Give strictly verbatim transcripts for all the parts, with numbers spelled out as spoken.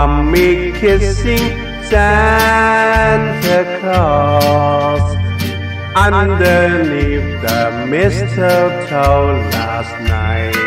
Mommy kissing Santa Claus underneath the mistletoe last night.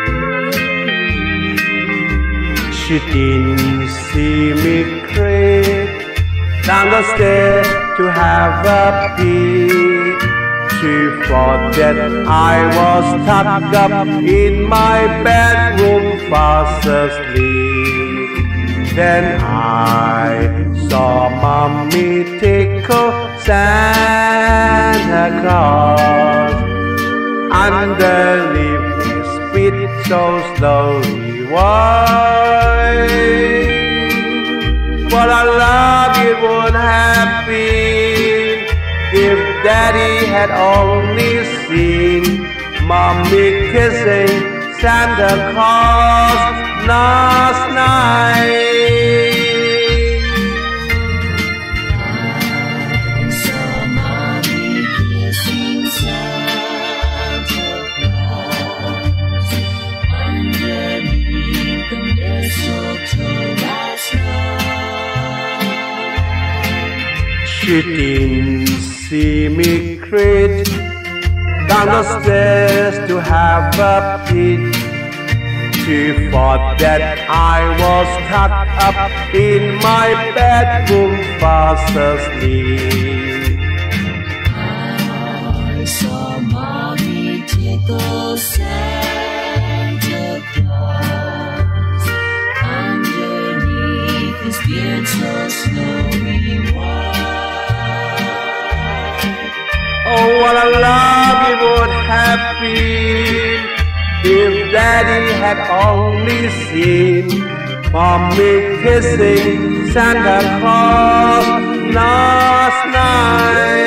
She didn't see me creep down the stairs to have a peek. She thought that I was tucked up in my bedroom fast asleep. Then I saw Mommy tickle Santa Claus underneath his feet so slowly. Why? What a love it would have been if Daddy had only seen Mommy kissing Santa Claus last night. I saw Mommy kissing Santa Claus underneath the mistletoe last night. She didn't see me creep down the stairs to have a peek. She thought that I was tucked up in my bedroom fast asleep. I saw Mommy tickle Santa Claus underneath his beard so snowy white. Oh, what a love it would have been if Daddy had only seen Mommy kissing Santa Claus last night.